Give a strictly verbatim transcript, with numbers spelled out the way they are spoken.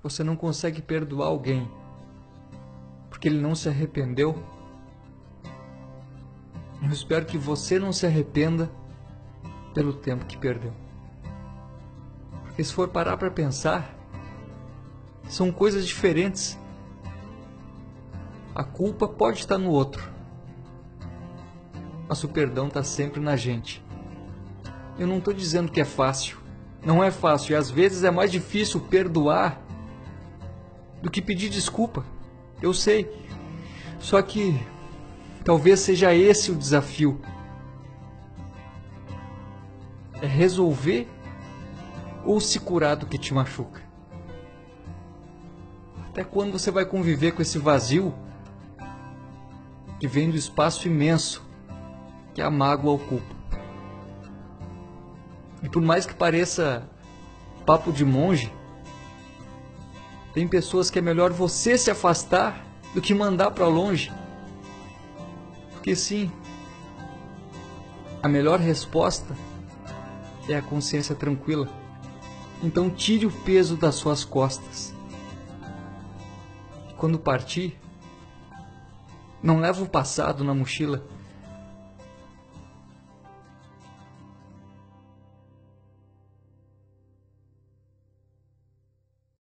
você não consegue perdoar alguém porque ele não se arrependeu, eu espero que você não se arrependa pelo tempo que perdeu. Porque se for parar para pensar, são coisas diferentes. A culpa pode estar no outro, mas o perdão está sempre na gente. Eu não estou dizendo que é fácil. Não é fácil. E às vezes é mais difícil perdoar do que pedir desculpa. Eu sei. Só que talvez seja esse o desafio. É resolver ou se curar do que te machuca. Até quando você vai conviver com esse vazio que vem do espaço imenso que a mágoa ocupa? E por mais que pareça papo de monge, tem pessoas que é melhor você se afastar do que mandar para longe. Porque sim, a melhor resposta é a consciência tranquila. Então tire o peso das suas costas. E quando partir, não leva o passado na mochila.